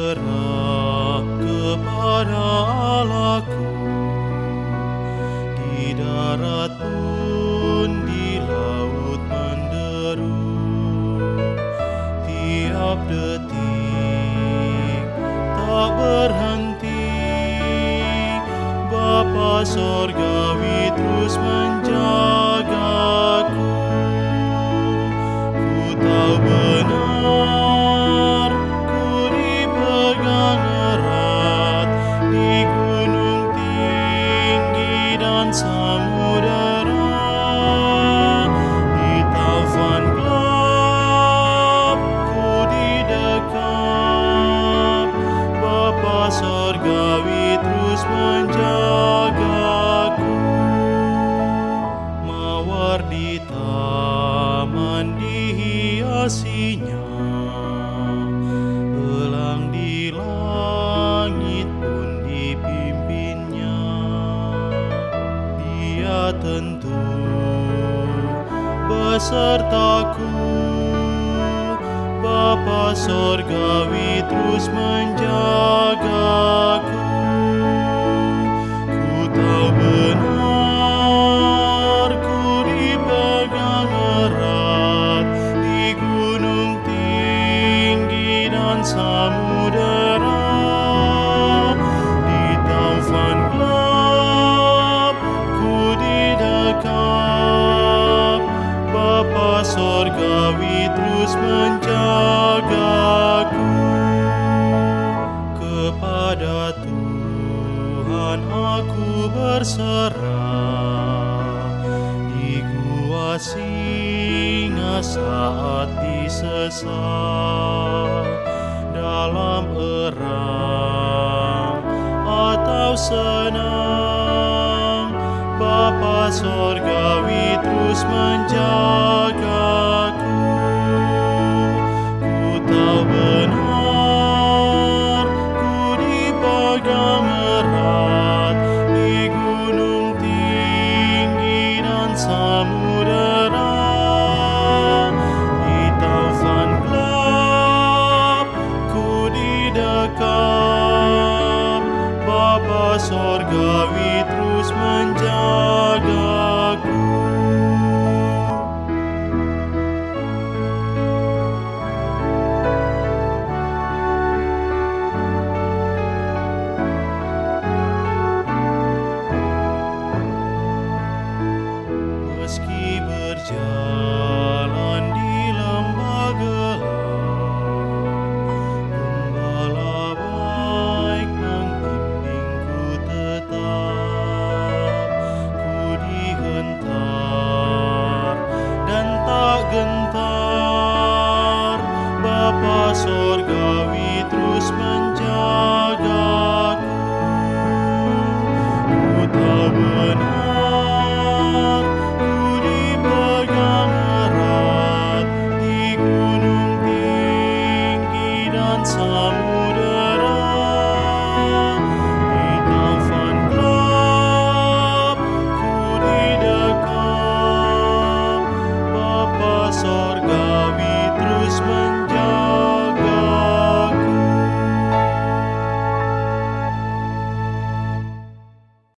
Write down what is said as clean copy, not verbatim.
berserah kepada Allahku. Di darat pun di laut menderu, tiap detik tak berhenti. Bapa Sorgawi terus menjagaku. Ku tahu benar, ku dipegang erat di gunung tinggi dan samudera. Di taufan gelap ku didekap. Bapa Sorgawi terus menjagaku. Mawar di taman dihiasinya, elang di langit pun dipimpinnya. Dia tentu besertaku. Bapa Sorgawi terus menjagaku. Ku tahu benar, ku dipegang erat di gunung tinggi dan samudera. Di taufan gelap ku didekap. Bapa Sorgawi terus menjagaku. Kepada Tuhan aku berserah, di gua singa saat disesat, dalam erang atau senang. Bapa Sorgawi terus menjagaku. Ku tahu benar, ku dipegang erat di gunung tinggi dan samudera. Di taufan gelap ku didekap. Bapa Sorgawi terus menjagaku.